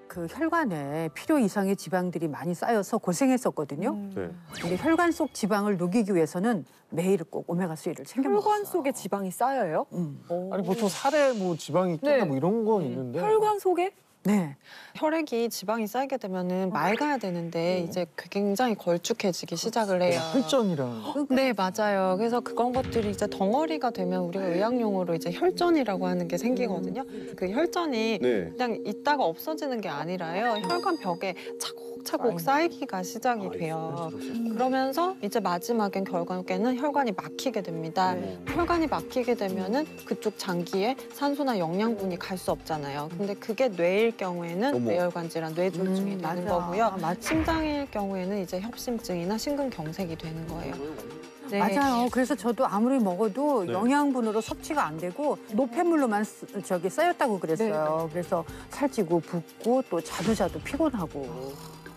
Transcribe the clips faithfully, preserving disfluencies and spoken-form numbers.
그 혈관에 필요 이상의 지방들이 많이 쌓여서 고생했었거든요. 음. 네. 근데 혈관 속 지방을 녹이기 위해서는 매일 꼭 오메가삼을 챙겨 먹었어요. 혈관 속에 지방이 쌓여요? 음. 오. 아니 보통 살에 뭐 지방이 있거나 네. 뭐 이런 건 있는데 혈관 속에? 네. 혈액이 지방이 쌓이게 되면은 맑아야 되는데 이제 굉장히 걸쭉해지기 시작을 해요. 혈전이랑 네, 맞아요. 그래서 그런 것들이 이제 덩어리가 되면 우리가 의학용어로 이제 혈전이라고 하는 게 생기거든요. 그 혈전이 네. 그냥 있다가 없어지는 게 아니라요. 혈관 벽에 차곡차곡 쌓이기가 시작이 돼요. 그러면서 이제 마지막엔 결국에는 혈관이 막히게 됩니다. 혈관이 막히게 되면은 그쪽 장기에 산소나 영양분이 갈 수 없잖아요. 근데 그게 뇌일 경우에는 어머. 뇌혈관 질환, 뇌졸중이 음, 되는 맞아. 거고요. 아, 맞- 심장일 경우에는 이제 협심증이나 심근경색이 되는 거예요. 네. 맞아요. 그래서 저도 아무리 먹어도 네. 영양분으로 섭취가 안 되고 노폐물로만 쓰- 저기 쌓였다고 그랬어요. 네, 그래서 살찌고 붓고 또 자도 자도 피곤하고.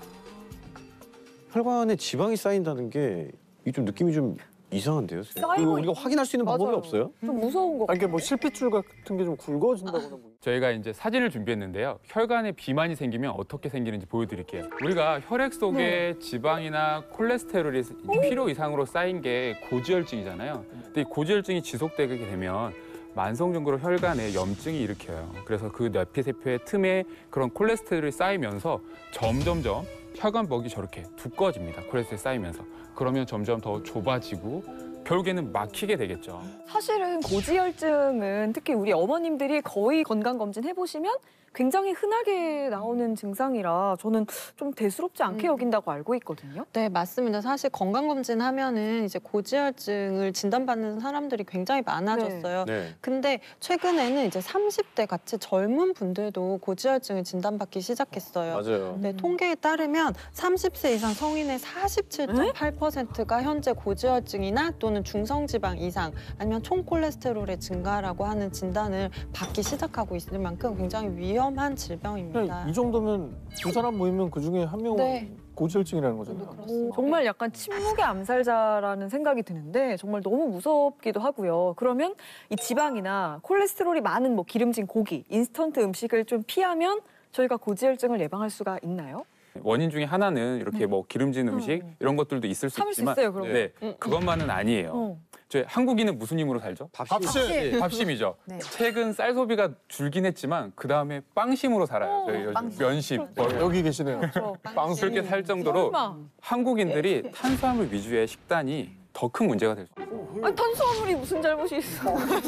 혈관에 지방이 쌓인다는 게 이게 좀 느낌이 좀 이상한데요? 쌓이고 이거 우리가 확인할 수 있는 방법이 맞아요. 없어요? 좀 무서운 거 아니 이게 뭐 실핏줄 같은 게 좀 굵어진다거나 뭐. 저희가 이제 사진을 준비했는데요. 혈관에 비만이 생기면 어떻게 생기는지 보여드릴게요. 우리가 혈액 속에 지방이나 콜레스테롤이 필요 이상으로 쌓인 게 고지혈증이잖아요. 근데 이 고지혈증이 지속되게 되면 만성적으로 혈관에 염증이 일으켜요. 그래서 그 뇌피세포의 틈에 그런 콜레스테롤이 쌓이면서 점점점 혈관벽이 저렇게 두꺼워집니다. 콜레스테롤이 쌓이면서. 그러면 점점 더 좁아지고 결국에는 막히게 되겠죠. 사실은 고지혈증은 특히 우리 어머님들이 거의 건강검진 해보시면 굉장히 흔하게 나오는 증상이라 저는 좀 대수롭지 않게 음. 여긴다고 알고 있거든요. 네, 맞습니다. 사실 건강검진 하면은 이제 고지혈증을 진단받는 사람들이 굉장히 많아졌어요. 네. 근데 최근에는 이제 삼십 대 같이 젊은 분들도 고지혈증을 진단받기 시작했어요. 맞아요. 네, 통계에 따르면 삼십 세 이상 성인의 사십칠 점 팔 퍼센트가 현재 고지혈증이나 또는 중성지방 이상 아니면 총콜레스테롤의 증가라고 하는 진단을 받기 시작하고 있을 만큼 굉장히 위험한 질병입니다. 그냥 이 정도면 두 사람 모이면 그 중에 한 명은 네. 고지혈증이라는 거잖아요. 그렇습니다. 정말 약간 침묵의 암살자라는 생각이 드는데 정말 너무 무섭기도 하고요. 그러면 이 지방이나 콜레스테롤이 많은 뭐 기름진 고기, 인스턴트 음식을 좀 피하면 저희가 고지혈증을 예방할 수가 있나요? 원인 중에 하나는 이렇게 뭐 기름진 음식 이런 것들도 있을 수 참을 수 있지만 있어요, 그런 거. 네, 그것만은 아니에요. 어. 저희 한국인은 무슨 힘으로 살죠? 밥심. 밥심이죠. 네. 최근 쌀 소비가 줄긴 했지만 그 다음에 빵심으로 살아요. 저희 요즘 빵심. 면심. 어, 여기 계시네요. 빵 그렇게 살 정도로 설마. 한국인들이 탄수화물 위주의 식단이 더 큰 문제가 될 수 있어요. 아니, 탄수화물이 무슨 잘못이 있어?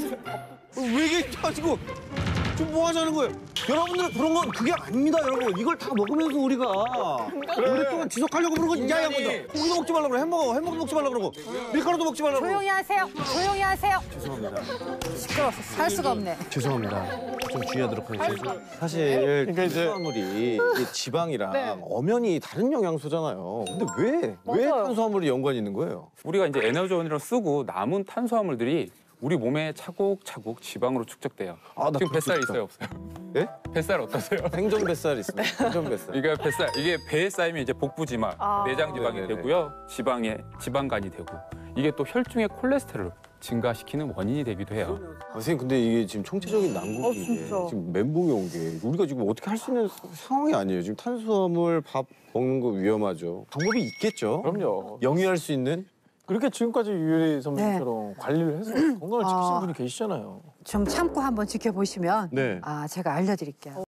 왜 이게 가지고 지금 뭐 하자는 거예요? 여러분들 그런 건 그게 아닙니다, 여러분. 이걸 다 먹으면서 우리가 오랫동안 지속하려고 그런 거지. 야야 먼저 고기도 먹지 말라 그러고 햄버거 햄버거 먹지 말라 그러고 밀가루도 먹지 말라 그러고. 조용히 하세요. 조용히 하세요. 죄송합니다. 시끄러워서 살 수가 없네. 죄송합니다. 좀 주의하도록 하겠습니다. 사실 그러니까 이제- 탄수화물이 이게 지방이랑 엄연히 다른 영양소잖아요. 근데 왜, 왜 맞아요. 탄수화물이 연관이 있는 거예요? 우리가 이제 에너지원으로 쓰고 남은 탄수화물들이 우리 몸에 차곡차곡 지방으로 축적돼요. 아, 나 지금 그거 뱃살 싶다. 있어요, 없어요? 예? 뱃살 어떠세요? 생존 뱃살 있습니다. 생존 뱃살. 이게 뱃살, 이게 배에 쌓이면 이제 복부 지방, 아. 내장 지방이 네네네. 되고요. 지방에 지방간이 되고 이게 또 혈중의 콜레스테롤 증가시키는 원인이 되기도 해요. 아, 선생님 근데 이게 지금 총체적인 난국이 어, 이게 진짜. 지금 멘붕이 온 게 우리가 지금 어떻게 할 수 있는 상황이 아니에요. 지금 탄수화물 밥 먹는 거 위험하죠. 방법이 있겠죠. 그럼요. 영위할 수 있는. 그렇게 지금까지 유리 선배님처럼 관리를 해서 건강을 지키신 아. 분이 계시잖아요. 좀 참고 한번 지켜보시면 네. 아 제가 알려드릴게요.